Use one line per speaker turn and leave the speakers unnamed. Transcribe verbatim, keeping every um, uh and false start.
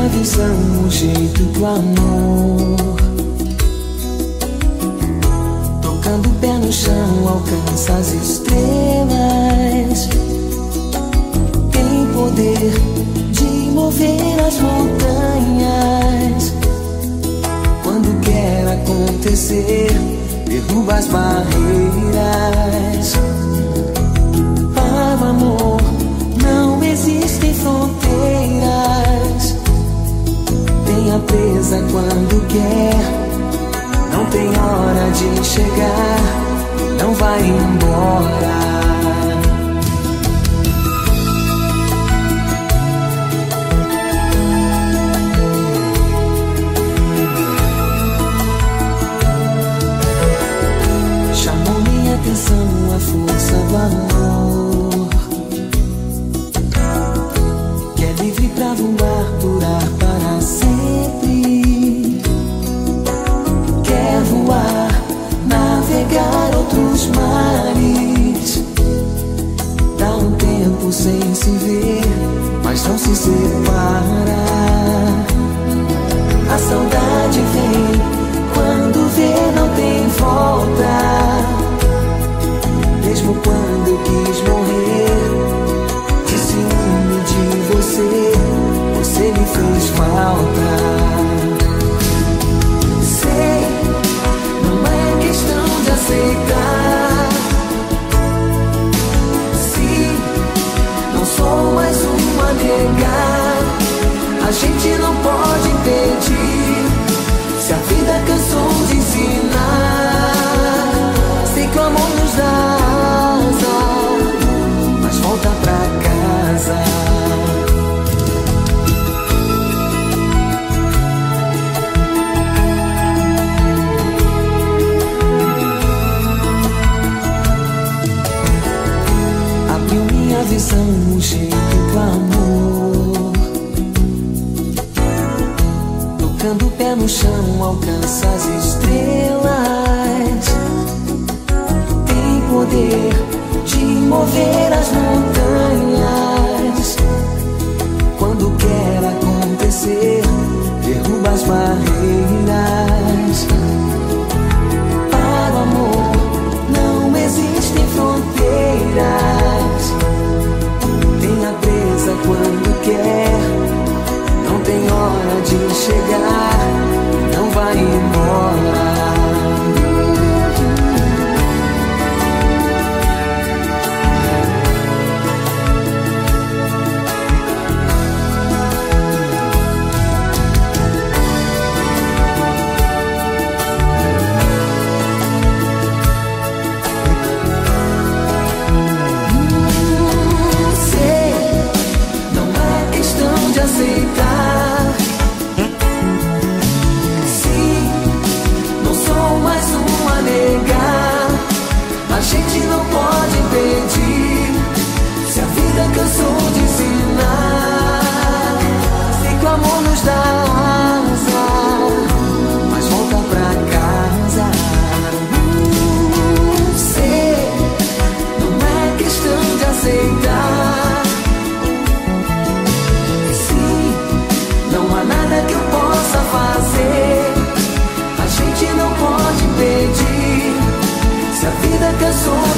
visão, o jeito do amor. Tocando o pé no chão, alcança as estrelas. Tem poder de mover as montanhas. Quando quer acontecer, derruba as barreiras. Para o amor não existem fronteiras. Tenha presa quando quer. Não tem hora de chegar. Não vai embora. Chamou minha atenção a força do amor, que é livre pra voar, durar para sempre. Quer voar, navegar outros mares. Dá um tempo sem se ver, mas não se separa. A saudade vem quando vê, não tem volta. Mesmo quando quis morrer, de ciúme de você, você me fez falta. Sei, não é questão de aceitar. Se não sou mais uma a negar, a gente não pode impedir. Se a vida cansou de ensinar, sei que o amor nos dá asa, mas volta pra casa. Abriu minha visão, o jeito do amor. Tocando o pé no chão, alcança as estrelas. Tem poder de mover as montanhas. Quando quer acontecer, derruba as barreiras. Para o amor não existem fronteiras. Tenha presa quando quer. Não tem hora de chegar, não vai embora. Hum, sei, não é questão de aceitar. A gente não pode impedir. Se a vida cansou de ensinar, sei que o amor nos dá asa, mas volta pra casa. Hum, sei, não é questão de aceitar. Sim, não há nada que eu possa fazer. A gente não pode impedir. Se a vida cansou